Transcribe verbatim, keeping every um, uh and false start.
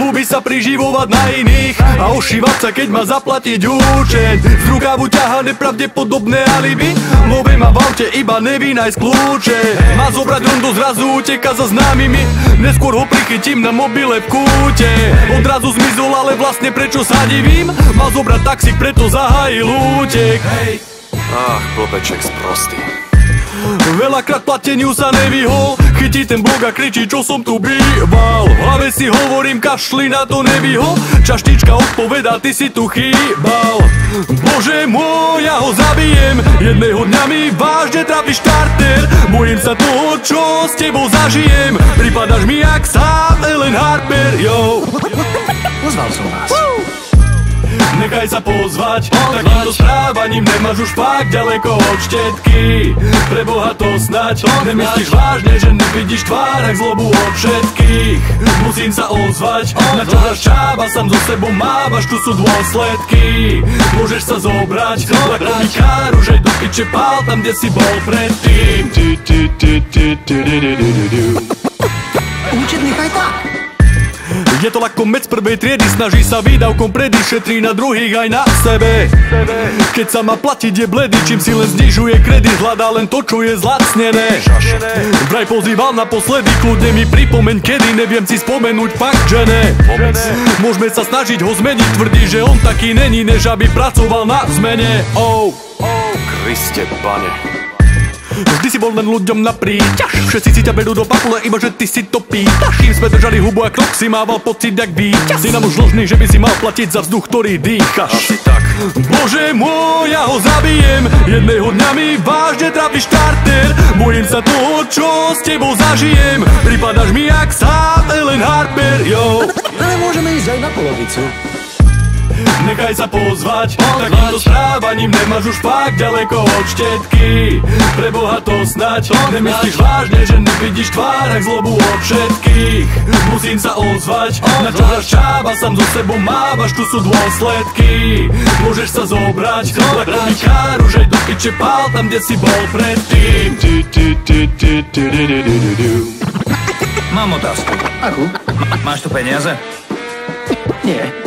Ľúbi sa priživovať na iných a ošívať sa, keď má zaplatiť účet. Z rukávu ťaha nepravdepodobné alibi, love má v aute, iba neví nájsť kľúče. Má zobrať rundu, zrazu uteka za známymi, neskôr ho prichytím na mobile v kúte. Odrazu zmizol, ale vlastne prečo sa divím? Mal zobrať taxík, preto zahájil útek. Hej. Ach, blbeček sprostý. Veľakrát plateniu sa nevyhol, chytí ten blok a kričí, čo som tu býval. V hlave si hovorím, kašli na to nevyhol. Čaštička odpovedá, ty si tu chýbal. Bože môj, ja ho zabijem, jedného dňa mi vážne trafi štarter. Bojím sa toho, čo s tebou zažijem, pripadaš mi jak sám Ellen Harper, yo. Pozval som vás. Nechaj sa pozvať, takýmto správaním nemáš už fakt ďaleko od štetky. Preboha to snať, nemyslíš vážne, že nevidíš tvár, ak zlobu od všetkých. Musím sa ozvať, na čo dáš čáva, sám so sebou mávaš, tu sú dôsledky. Môžeš sa zobrať, lakový kár, už aj do piče pál, tam kde si bol predtým. Účet nechaj tak. Je to lakomec prvej triedy, snaží sa výdavkom predísť, šetrí na druhých aj na sebe. Keď sa má platiť je bledy, čím si len znižuje kredit, hľadá len to, čo je zlacnené. Vraj pozýval naposledy, kľudne mi pripomeň kedy, neviem si spomenúť fakt, že ne. Môžeme sa snažiť ho zmeniť, tvrdí, že on taký není, než aby pracoval na zmene. Oh, oh, Kriste pane. Vždy si bol len ľuďom na príťaž, všetci si ťa berú do papule, iba že ty si to pýtaš. Kým sme držali hubu a krok, si mával pocit jak víťaz. Si nám už dlžný, že by si mal platiť za vzduch, ktorý dýchaš. Asi tak. Bože môj, ja ho zabijem, jedného dňa mi vážne trafi štarter. Bojím sa toho, čo s tebou zažijem, pripadaš mi jak sám Ellen Harper, yo. Ale môžeme ísť aj na polovicu. Nechaj sa pozvať, takýmto správaním nemáš už fakt ďaleko od štetky. Preboha to snať, nemyslíš vážne, že nevidíš tvár, ak zlobu od všetkých. Musím sa ozvať, na čo dáš čáva, sám so sebou mávaš, tu sú dôsledky. Môžeš sa zobrať, lakový kár, už aj do piče pál, tam kde si bol predtým. Mám otázku. Akú? Máš tu peniaze? Nie.